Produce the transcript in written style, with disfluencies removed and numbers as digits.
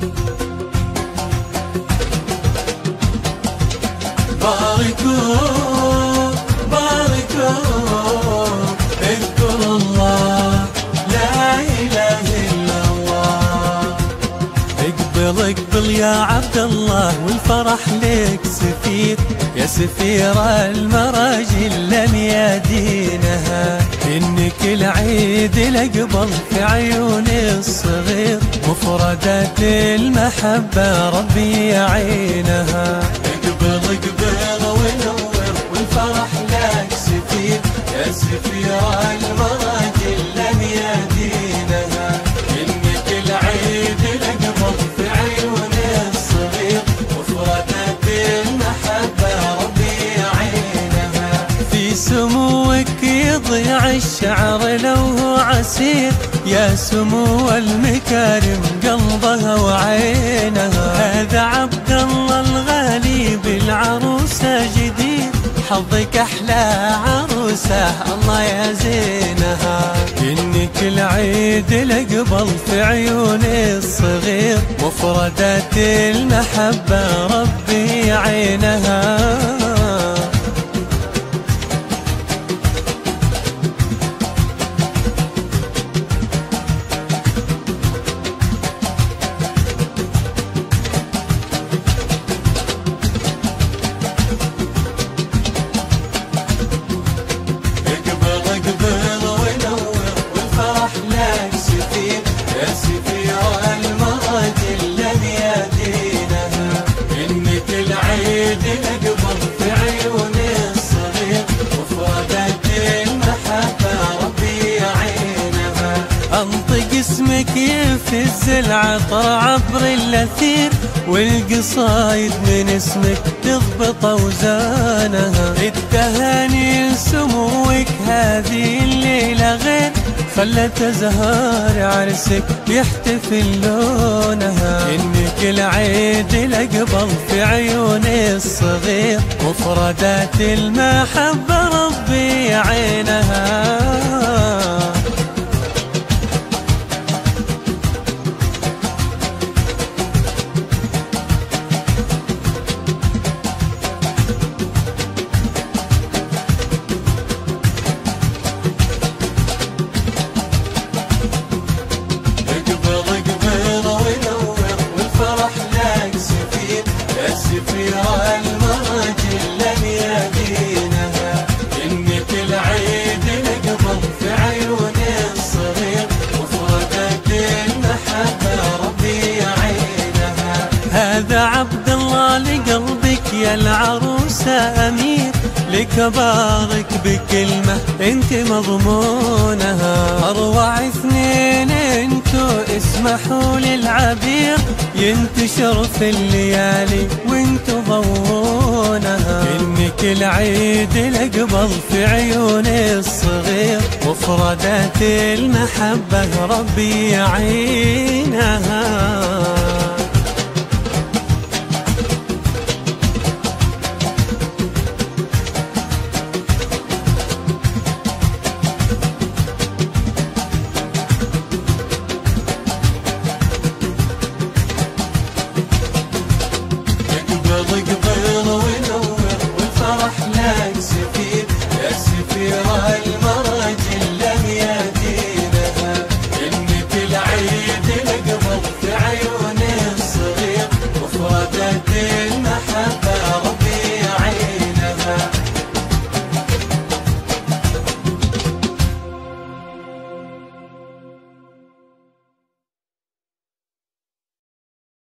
باركوا باركوا اذكروا الله لا إله إلا الله. اقبل اقبل يا عبد الله والفرح لك سفير، يا سفير المراجل لميادينها. إنك العيد الأقبل في عيون الصغير، مفردات المحبة ربي يعينها. اقبل اقبل ونور والفرح لك سفير، يا سفير المراجل لميادينها. إنك العيد الأقبل في عيون الصغير، مفردات المحبة ربي يعينها. في سموك يضيع الشعر لو هو عسير، يا سمو المكارم قلبها وعينها. هذا عبد الله الغالي بالعروسة جدير، حظك أحلى عروسة الله يا زينها. إنك العيد الأقبل في عيون الصغير، مفردات المحبة ربي يعينها. انطق اسمك يفز العطر عبر اللثير، والقصايد من اسمك تضبط اوزانها. التهاني لسموك هذه الليله غير، خلت ازهار عرسك يحتفل لونها. انك العيد الاقبل في عيون الصغير، مفردات المحبه ربي يعينها. سفير المراجل لميادينها. إنك العيد الأقبل في عيون الصغير، مفردات المحبة ربي يعينها. هذا عبد الله لقلبك يا العروسة أمير، لك بارك بكلمة انت مضمونها. أروع اثنين انتو اسمحوا للعبير، ينتشر في الليالي وانتو ضوونها. إنك العيد الأقبل في عيون الصغير، مفردات المحبة ربي يعينها.